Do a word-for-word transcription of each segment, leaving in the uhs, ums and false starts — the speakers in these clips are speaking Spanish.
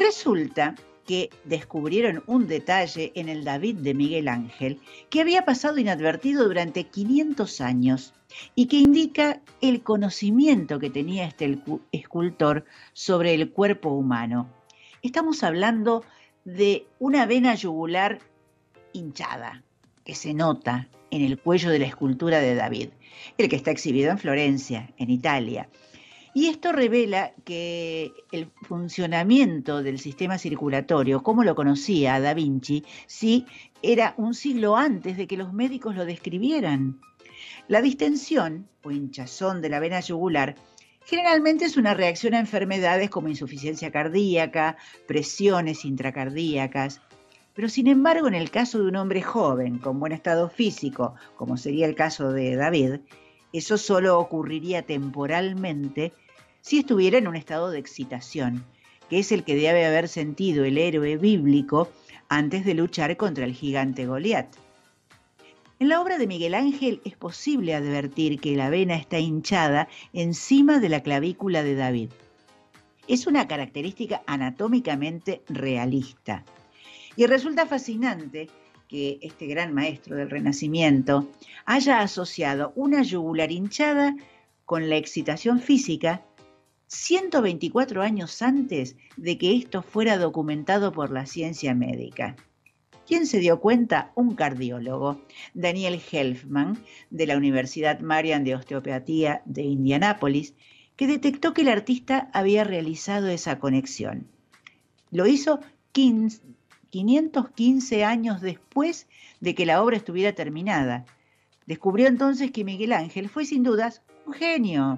Resulta que descubrieron un detalle en el David de Miguel Ángel que había pasado inadvertido durante quinientos años y que indica el conocimiento que tenía este escultor sobre el cuerpo humano. Estamos hablando de una vena yugular hinchada, que se nota en el cuello de la escultura de David, el que está exhibido en Florencia, en Italia. Y esto revela que el funcionamiento del sistema circulatorio, como lo conocía Da Vinci, sí era un siglo antes de que los médicos lo describieran. La distensión o hinchazón de la vena yugular generalmente es una reacción a enfermedades como insuficiencia cardíaca, presiones intracardíacas. Pero sin embargo, en el caso de un hombre joven, con buen estado físico, como sería el caso de David, eso solo ocurriría temporalmente si estuviera en un estado de excitación, que es el que debe haber sentido el héroe bíblico antes de luchar contra el gigante Goliat. En la obra de Miguel Ángel es posible advertir que la vena está hinchada encima de la clavícula de David. Es una característica anatómicamente realista. Y resulta fascinante que este gran maestro del Renacimiento haya asociado una yugular hinchada con la excitación física ciento veinticuatro años antes de que esto fuera documentado por la ciencia médica. ¿Quién se dio cuenta? Un cardiólogo, Daniel Helfman, de la Universidad Marian de Osteopatía de Indianápolis, que detectó que el artista había realizado esa conexión. Lo hizo quinientos quince años después de que la obra estuviera terminada. Descubrió entonces que Miguel Ángel fue sin dudas un genio.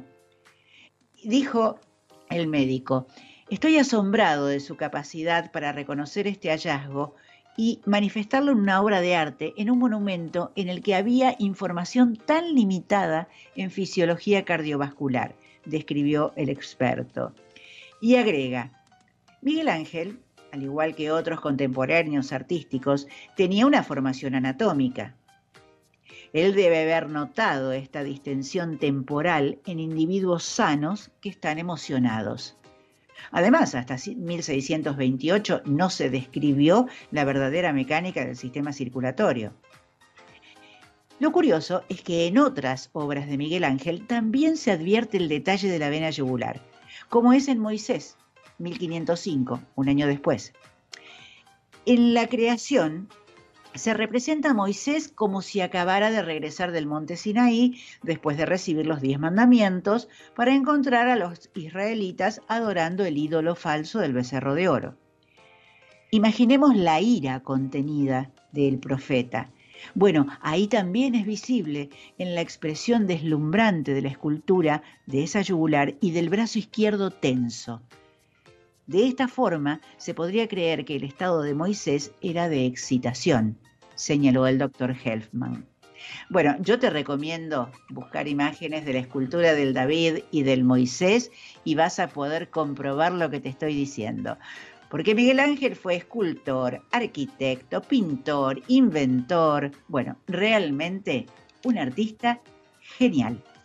Dijo el médico: estoy asombrado de su capacidad para reconocer este hallazgo y manifestarlo en una obra de arte, en un monumento en el que había información tan limitada en fisiología cardiovascular, describió el experto. Y agrega: Miguel Ángel, al igual que otros contemporáneos artísticos, tenía una formación anatómica. Él debe haber notado esta distensión temporal en individuos sanos que están emocionados. Además, hasta mil seiscientos veintiocho no se describió la verdadera mecánica del sistema circulatorio. Lo curioso es que en otras obras de Miguel Ángel también se advierte el detalle de la vena yugular, como es en Moisés, mil quinientos cinco, un año después. En la creación se representa a Moisés como si acabara de regresar del monte Sinaí después de recibir los diez mandamientos para encontrar a los israelitas adorando el ídolo falso del becerro de oro. Imaginemos la ira contenida del profeta. Bueno, ahí también es visible en la expresión deslumbrante de la escultura de esa yugular y del brazo izquierdo tenso. De esta forma, se podría creer que el estado de Moisés era de excitación, señaló el doctor Helfman. Bueno, yo te recomiendo buscar imágenes de la escultura del David y del Moisés y vas a poder comprobar lo que te estoy diciendo. Porque Miguel Ángel fue escultor, arquitecto, pintor, inventor, bueno, realmente un artista genial.